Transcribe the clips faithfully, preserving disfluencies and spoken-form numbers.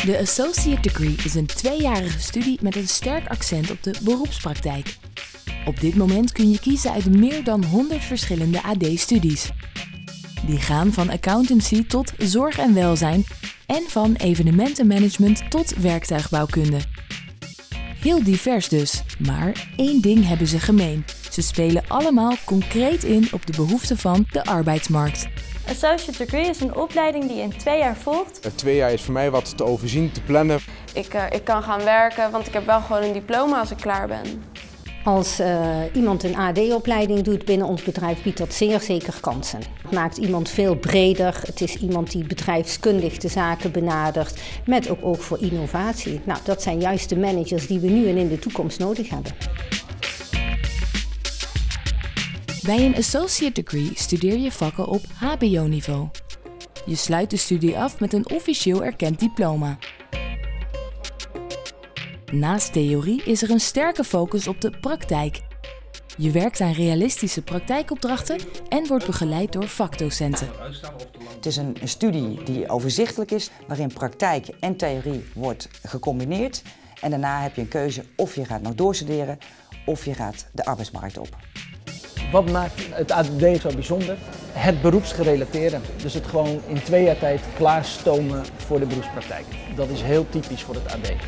De Associate Degree is een tweejarige studie met een sterk accent op de beroepspraktijk. Op dit moment kun je kiezen uit meer dan honderd verschillende A D-studies. Die gaan van accountancy tot zorg en welzijn en van evenementenmanagement tot werktuigbouwkunde. Heel divers dus, maar één ding hebben ze gemeen. Ze spelen allemaal concreet in op de behoeften van de arbeidsmarkt. Associate Degree is een opleiding die je in twee jaar volgt. Het twee jaar is voor mij wat te overzien, te plannen. Ik, uh, ik kan gaan werken, want ik heb wel gewoon een diploma als ik klaar ben. Als uh, iemand een A D-opleiding doet binnen ons bedrijf, biedt dat zeer zeker kansen. Het maakt iemand veel breder. Het is iemand die bedrijfskundig de zaken benadert, met ook oog voor innovatie. Nou, dat zijn juist de managers die we nu en in de toekomst nodig hebben. Bij een Associate Degree studeer je vakken op H B O-niveau. Je sluit de studie af met een officieel erkend diploma. Naast theorie is er een sterke focus op de praktijk. Je werkt aan realistische praktijkopdrachten en wordt begeleid door vakdocenten. Het is een studie die overzichtelijk is, waarin praktijk en theorie wordt gecombineerd. En daarna heb je een keuze of je gaat nog doorstuderen of je gaat de arbeidsmarkt op. Wat maakt het A D zo bijzonder? Het beroepsgerelateerde. Dus het gewoon in twee jaar tijd klaarstomen voor de beroepspraktijk. Dat is heel typisch voor het A D.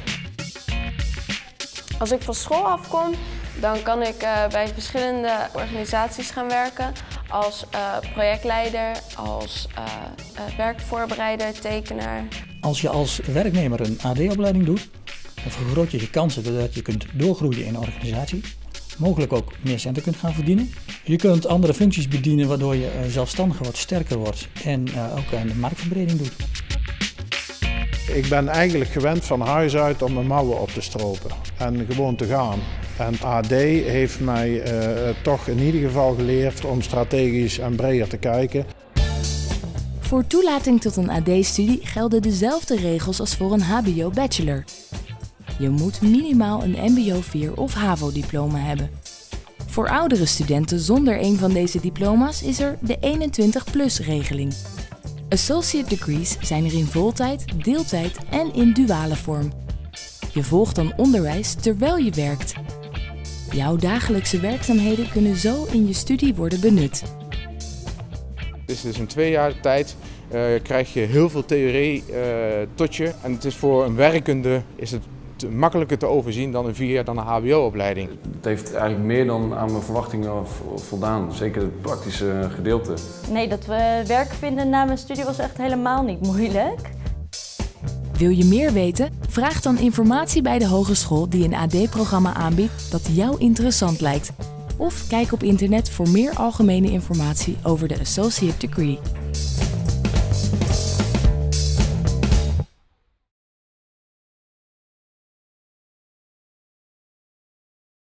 Als ik van school afkom, dan kan ik uh, bij verschillende organisaties gaan werken. Als uh, projectleider, als uh, uh, werkvoorbereider, tekenaar. Als je als werknemer een A D-opleiding doet, dan vergroot je je kansen doordat je kunt doorgroeien in een organisatie. Mogelijk ook meer centen kunt gaan verdienen. Je kunt andere functies bedienen waardoor je zelfstandiger wordt, sterker wordt en uh, ook aan de marktverbreding doet. Ik ben eigenlijk gewend van huis uit om mijn mouwen op te stropen en gewoon te gaan. En A D heeft mij uh, toch in ieder geval geleerd om strategisch en breder te kijken. Voor toelating tot een A D-studie gelden dezelfde regels als voor een H B O-bachelor. Je moet minimaal een M B O vier of HAVO-diploma hebben. Voor oudere studenten zonder een van deze diploma's is er de eenentwintig plus regeling. Associate Degrees zijn er in voltijd, deeltijd en in duale vorm. Je volgt dan onderwijs terwijl je werkt. Jouw dagelijkse werkzaamheden kunnen zo in je studie worden benut. Dus, dus in twee jaar tijd uh, krijg je heel veel theorie uh, tot je. En het is voor een werkende is het te, makkelijker te overzien dan een vier jaar dan een H B O-opleiding. Het heeft eigenlijk meer dan aan mijn verwachtingen voldaan. Zeker het praktische gedeelte. Nee, dat we werk vinden na mijn studie was echt helemaal niet moeilijk. Wil je meer weten? Vraag dan informatie bij de hogeschool die een A D-programma aanbiedt dat jou interessant lijkt. Of kijk op internet voor meer algemene informatie over de Associate Degree.